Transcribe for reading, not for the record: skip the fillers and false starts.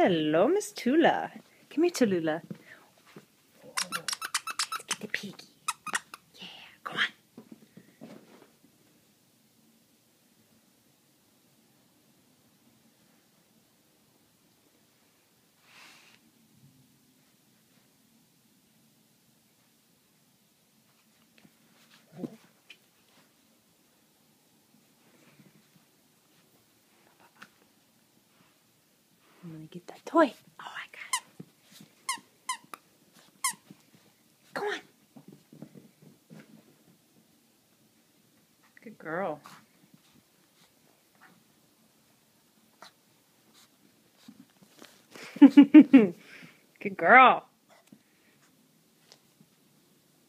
Hello, Miss Tula. Come here, Tallulah. Let's get the piggy. Yeah, go on. I'm gonna get that toy. Oh, I got it. Go on. Good girl. Good girl.